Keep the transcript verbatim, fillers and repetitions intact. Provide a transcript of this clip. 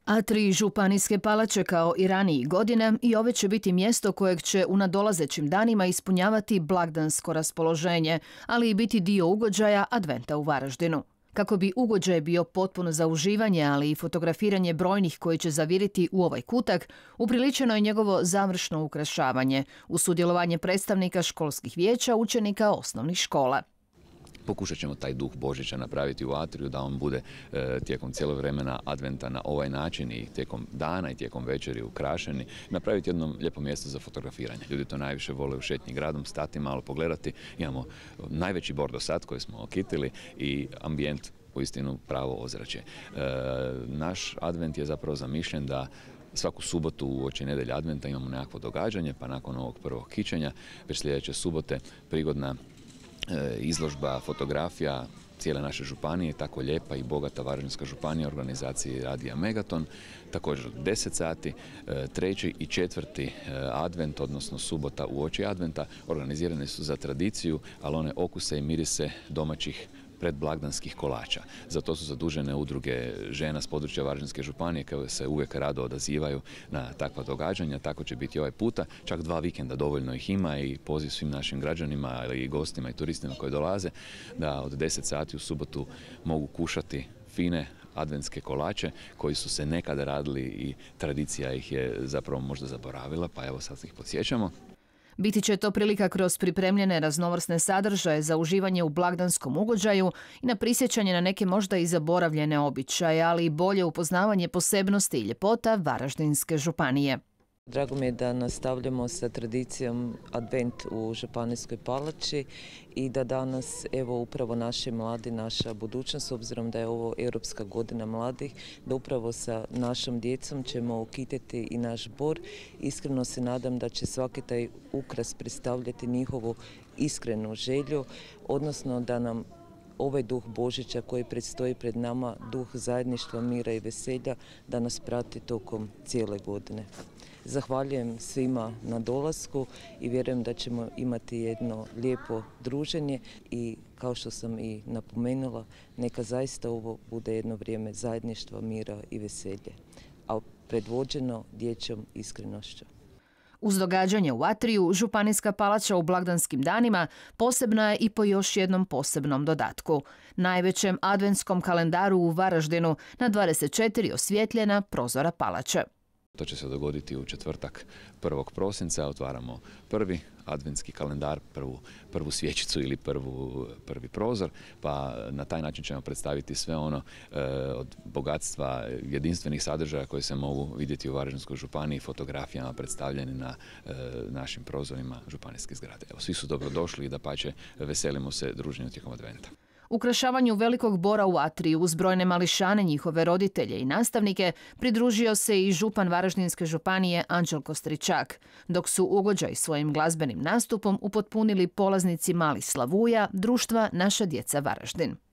Atrij Županijske palače kao i ranijih godina i ove će biti mjesto kojeg će u nadolazećim danima ispunjavati blagdansko raspoloženje, ali i biti dio ugođaja Adventa u Varaždinu. Kako bi ugođaj bio potpuno za uživanje, ali i fotografiranje brojnih koji će zaviriti u ovaj kutak, upriličeno je njegovo završno ukrašavanje uz sudjelovanje predstavnika školskih vijeća učenika osnovnih škola. Pokušat ćemo taj duh Božića napraviti u atriju, da on bude e, tijekom cijelog vremena adventa na ovaj način i tijekom dana i tijekom večeri ukrašeni. Napraviti jedno lijepo mjesto za fotografiranje. Ljudi to najviše vole u šetnji gradom, stati malo pogledati. Imamo najveći bor do sad koji smo okitili i ambijent uistinu pravo ozračje. E, naš advent je zapravo zamišljen da svaku subotu uoči nedelje adventa imamo nekakvo događanje, pa nakon ovog prvog kićenja, već sljedeće subote prigodna izložba fotografija cijele naše županije, tako lijepa i bogata Varaždinska županija, organizaciji Radija Megaton. Također od deset sati, treći i četvrti advent, odnosno subota uoči adventa, organizirane su za tradiciju, ali one okuse i mirise domaćih predblagdanskih kolača. Za to su zadužene udruge žena s područja Varaždinske županije koje se uvijek rado odazivaju na takva događanja. Tako će biti ovaj puta. Čak dva vikenda dovoljno ih ima i poziv svim našim građanima, ali i gostima i turistima koji dolaze da od deset sati u subotu mogu kušati fine adventske kolače koji su se nekada radili i tradicija ih je zapravo možda zaboravila, pa evo sad ih podsjećamo. Biti će to prilika kroz pripremljene raznovrsne sadržaje za uživanje u blagdanskom ugođaju i na prisjećanje na neke možda i zaboravljene običaje, ali i bolje upoznavanje posebnosti i ljepota Varaždinske županije. Drago mi je da nastavljamo sa tradicijom Advent u Županijskoj palači i da danas evo upravo naši mladi, naša budućnost, s obzirom da je ovo Europska godina mladih, da upravo sa našom djecom ćemo okititi i naš bor. Iskreno se nadam da će svaki taj ukras predstavljati njihovu iskrenu želju, odnosno da nam ovaj duh Božića koji predstoji pred nama, duh zajedništva, mira i veselja, da nas prati tokom cijele godine. Zahvaljujem svima na dolasku i vjerujem da ćemo imati jedno lijepo druženje i kao što sam i napomenula, neka zaista ovo bude jedno vrijeme zajedništva, mira i veselje, a predvođeno dječjom iskrenošću. Uz događanje u Atriju, Županijska palača u blagdanskim danima posebna je i po još jednom posebnom dodatku. Najvećem adventskom kalendaru u Varaždinu na dvadeset četiri osvjetljena prozora palače. To će se dogoditi u četvrtak prvog prosinca, otvaramo prvi adventski kalendar, prvu, prvu svjećicu ili prvu, prvi prozor, pa na taj način ćemo predstaviti sve ono e, od bogatstva jedinstvenih sadržaja koji se mogu vidjeti u Varaždinskoj županiji, fotografijama predstavljeni na e, našim prozorima županijske zgrade. Evo, svi su dobrodošli i dapače veselimo se druženju tijekom adventa. Ukrašavanju velikog bora u Atriju uz brojne mališane, njihove roditelje i nastavnike pridružio se i župan Varaždinske županije Anđelko Stričak, dok su ugođaj svojim glazbenim nastupom upotpunili polaznici Malih Slavuja društva Naša djeca Varaždin.